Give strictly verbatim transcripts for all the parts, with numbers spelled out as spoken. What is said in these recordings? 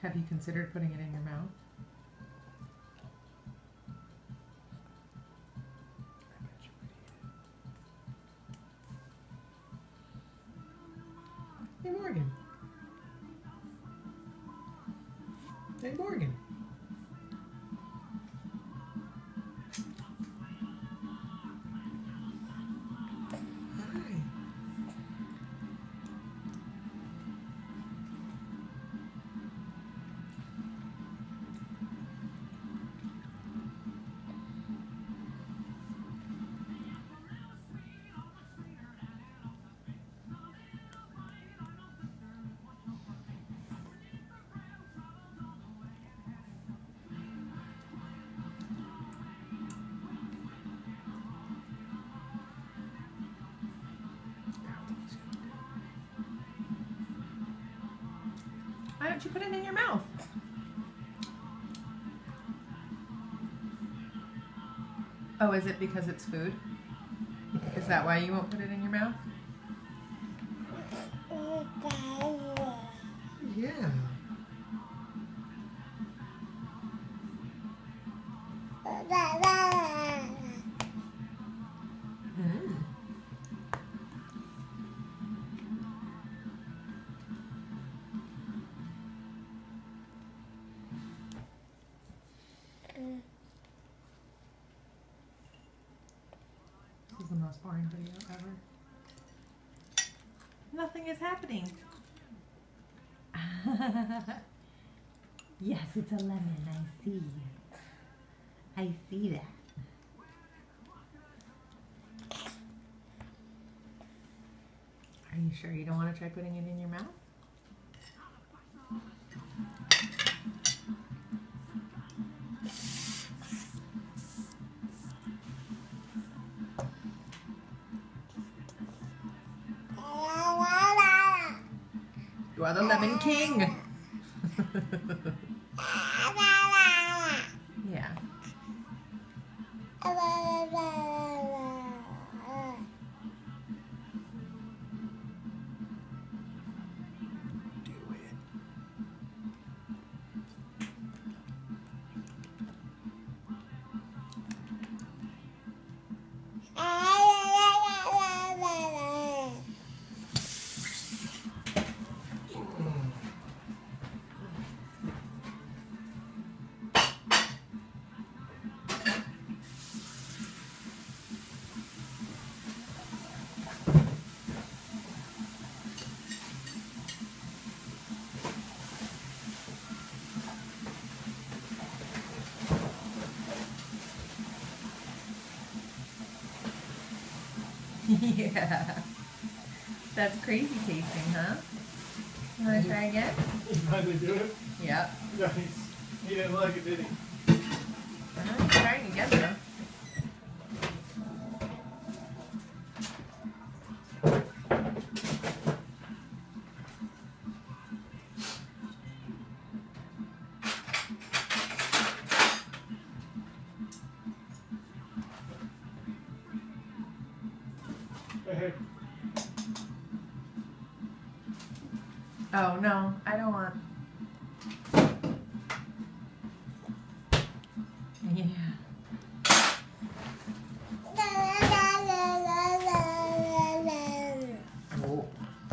Have you considered putting it in your mouth? Hey, Morgan. Hey, Morgan. Hi. Why don't you put it in your mouth? Oh, is it because it's food? Is that why you won't put it in your mouth? Yeah. Mm. This is the most boring video ever. Nothing is happening. Yes, it's a lemon. I see. I see that. Are you sure you don't want to try putting it in your mouth? You are the lemon king. Yeah. Yeah. That's crazy tasting, huh? You want to try again? You finally do it? Yep. Nice. He didn't like it, did he? I'm trying again, though. Hey, hey. Oh, no. I don't want... Yeah. Oh.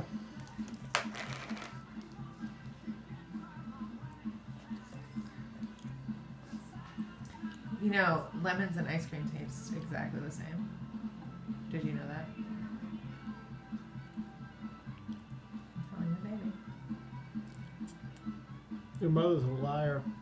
You know, lemons and ice cream taste exactly the same. Did you know that? Telling the baby. Your mother's a liar.